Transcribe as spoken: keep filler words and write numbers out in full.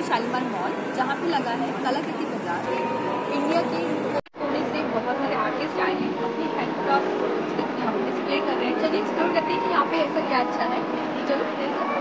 Shalimar mall, जहाँ पे लगा है कलाकृति बाजार। इंडिया के कोने से बहुत सारे आर्टिस्ट आए हैं, अपने हैंडक्राफ्ट प्रोडक्ट्स डिस्प्ले कर रहे हैं। चलिए एक्सप्लोर करते हैं कि यहाँ पे ऐसा क्या अच्छा है। चलो।